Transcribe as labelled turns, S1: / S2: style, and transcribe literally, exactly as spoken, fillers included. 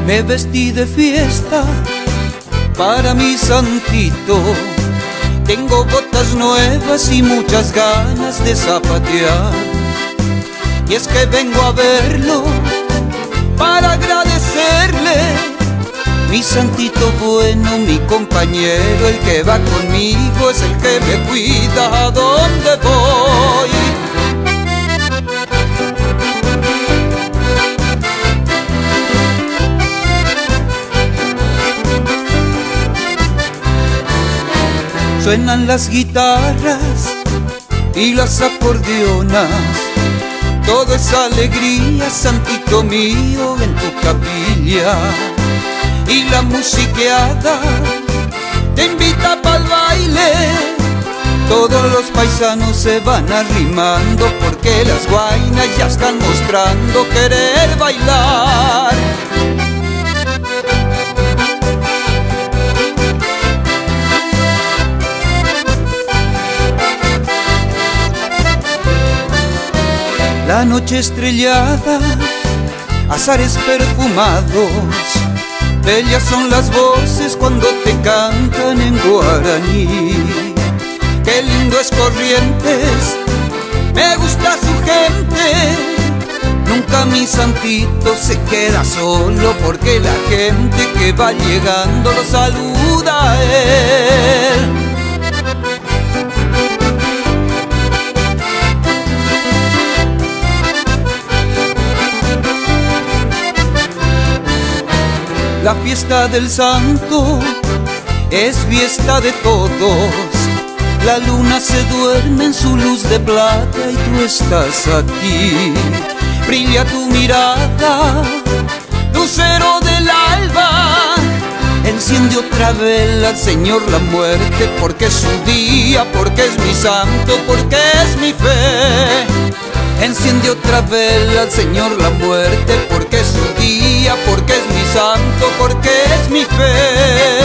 S1: Me vestí de fiesta para mi santito. Tengo botas nuevas y muchas ganas de zapatear. Y es que vengo a verlo para agradecerle. Mi santito bueno, mi compañero, el que va conmigo es el que me cuida a donde voy. Suenan las guitarras y las acordeonas, todo es alegría, santito mío, en tu capilla. Y la musiqueada te invita pa'l baile. Todos los paisanos se van arrimando porque las guainas ya están mostrando querer bailar. La noche estrellada, azares perfumados, bellas son las voces cuando te cantan en guaraní. Qué lindo es Corrientes, me gusta su gente. Nunca mi santito se queda solo porque la gente que va llegando lo saluda a él. La fiesta del santo es fiesta de todos. La luna se duerme en su luz de plata y tú estás aquí. Brilla tu mirada, lucero del alba. Enciende otra vela al Señor la muerte, porque es su día, porque es mi santo, porque es mi fe. Enciende otra vela al Señor la muerte, porque es su día, porque es mi santo, porque es mi fe.